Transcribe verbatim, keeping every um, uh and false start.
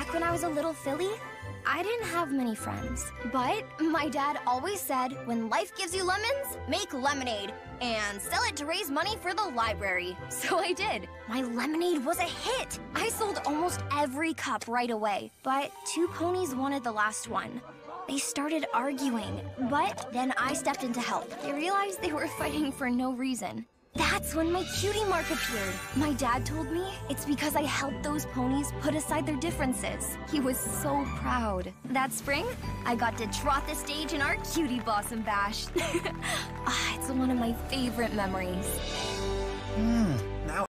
Back when I was a little filly, I didn't have many friends. But my dad always said, when life gives you lemons, make lemonade and sell it to raise money for the library. So I did. My lemonade was a hit. I sold almost every cup right away. But two ponies wanted the last one. They started arguing, but then I stepped in to help. They realized they were fighting for no reason. That's when my cutie mark appeared. My dad told me it's because I helped those ponies put aside their differences. He was so proud. That spring, I got to trot the stage in our Cutie Blossom Bash. Ah, it's one of my favorite memories. Hmm.